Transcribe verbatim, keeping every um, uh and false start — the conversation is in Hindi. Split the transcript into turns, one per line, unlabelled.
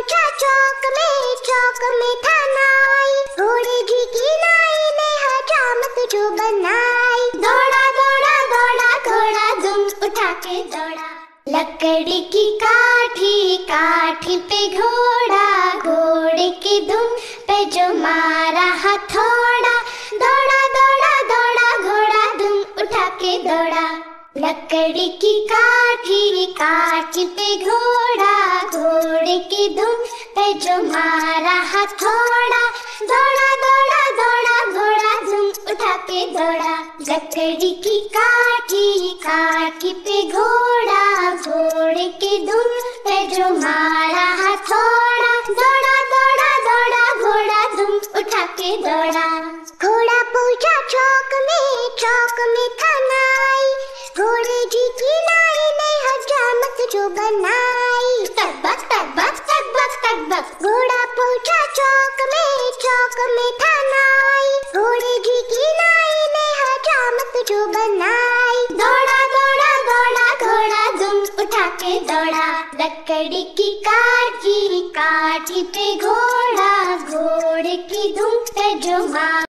पहुंचा चौक में, चौक में था नाई, घोड़े जी की नाई ने हजामत जो बनाई। दौड़ा दौड़ा दौड़ा घोड़ा दुम उठा के दौड़ा, लकड़ी की काठी काठी पे घोड़ा, घोड़े की दुम पे जो मारा हथौड़ा। दौड़ा दौड़ा दौड़ा घोड़ा दुम उठा के दौड़ा, लकड़ी की काठी काठी पे घोड़ा, घोड़े की दुम पे जो मारा हथौड़ा। दौड़ा दौड़ा दौड़ा घोड़ा दुम उठा के दौड़ा, लकड़ी की काठी काठी पे घोड़ा, घोड़े की दुम पे जो मारा हथौड़ा। दौड़ा दौड़ा दौड़ा घोड़ा दुम उठा के दौड़ा। घोड़ा पहुंचा चौक में, चौक में था नाई, घोड़े जी की नाई ने हजामत जो बनाई। तकबक तकबक तकबक तकबक घोड़ा पहुंचा चौक में, चौक में था नाई, घोड़े जी की नाई ने हजामत जो बनाई। दौड़ा दौड़ा दौड़ा घोड़ा दुम उठा के दौड़ा, लकड़ी की काठी काठी पे घोड़ा, घोड़े की दुम पे जो मारा।